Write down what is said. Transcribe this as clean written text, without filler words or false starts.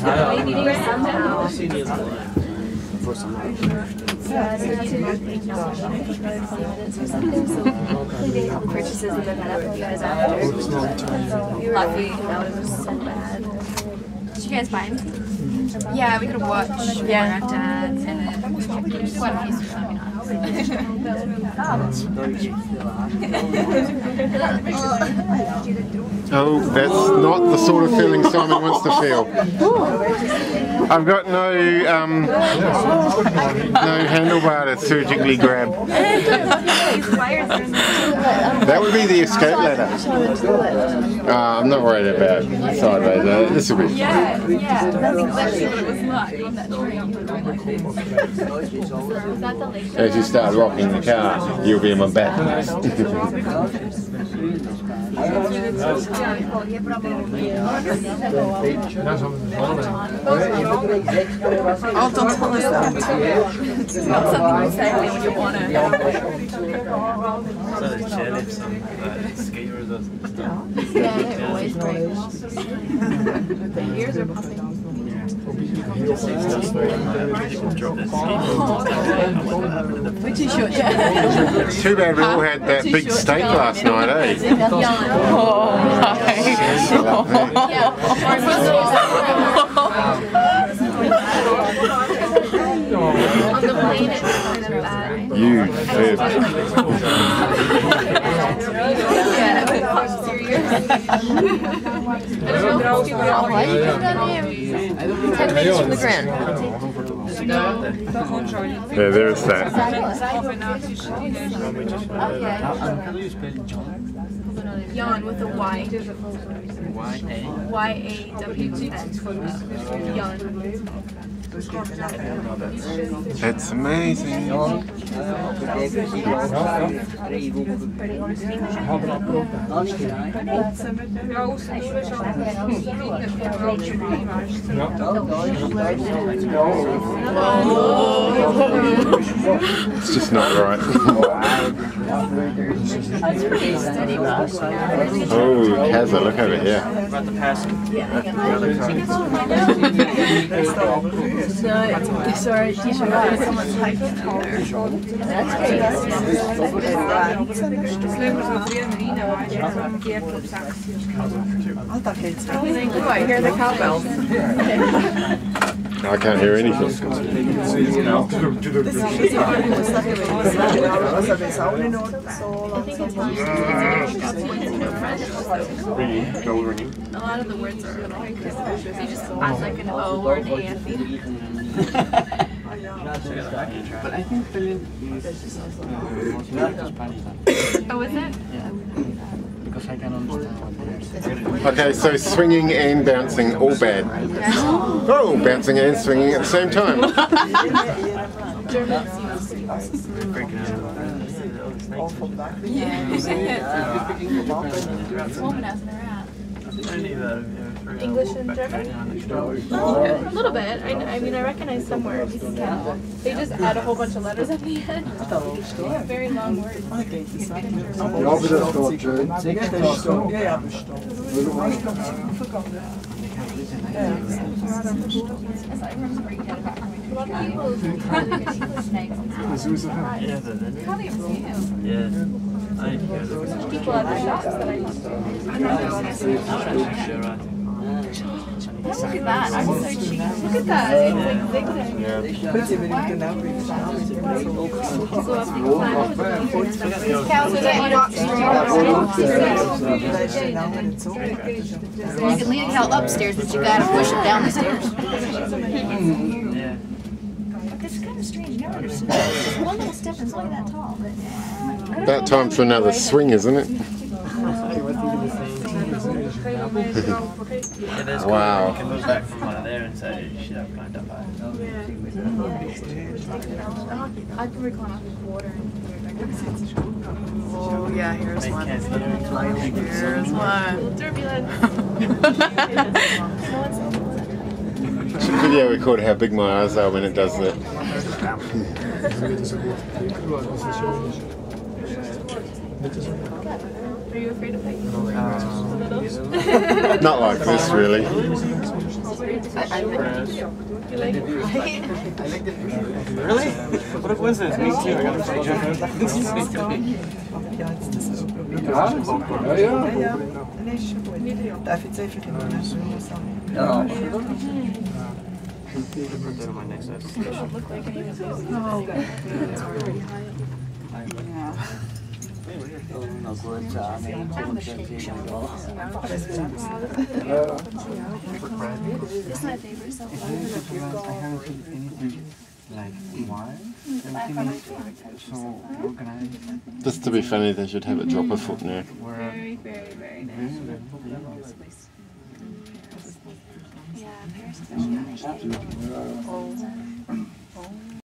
Maybe somehow. Purchases and then head up with you guys after. Lucky, that was just so bad. Did you guys buy anything? Yeah, we could have watched more at Dad's and then quite a few stuff. Oh, that's not the sort of feeling Simon wants to feel. I've got no handlebar to surgically grab. That would be the escape ladder. I'm not worried about sideways. This will be. Yeah. It was luck on that train. As you start rocking the car, you'll be in my back. Oh, don't tell us that. It's not something you say when you want to. So the chairlifts on skaters or stuff. Yeah, they always break. The ears are popping. It's too bad we all had that big steak last night, eh? On the plane, it's kind of bad. You fib. From the ground. Yeah, there's that. Jan with a Y. Y-A-W-N. Jan. That's amazing. It's just not right. Oh, Kazza, look over here. About the passing. Sorry, someone's hiking there. That's great. Oh, I hear the cowbells. I can't hear anything. I think it's a lot of the words are like, you just add like an O or an A at the end. But I think Berlin is Spanish. Oh, is it? Yeah. Because I can understand what they're saying. Okay, so swinging and bouncing, all bad. Oh, bouncing and swinging at the same time. English and German? A little bit. I mean, I recognize some words. They just add a whole bunch of letters at the end. Very long words. People at the shops that I used to. Look at that, I'm so cheap. Look at that, it's like zigzag. You can leave hell upstairs, but you gotta push it down the stairs. It's kind of strange. You never understood that. It's one little step and it's only that tall. But About time for another swing, isn't it? Wow. You can look back from like there and say, shit, I've climbed up high. I can recline off the quarter. Oh yeah, here's one. Here's one. Turbulence. Should video record how big my eyes are when it does that. Are you afraid of heights? Not like this, really. You like it? Really? What a coincidence. Me too. I got the same jacket. Darf ich sehr viel Put that on my next It doesn't look like any of these. Oh, It's my favorite so far. I haven't seen anything like wine. Everything is so organized. Just to be funny, they should have it drop a foot now. very, very, very nice. Yeah, Paris is actually nice.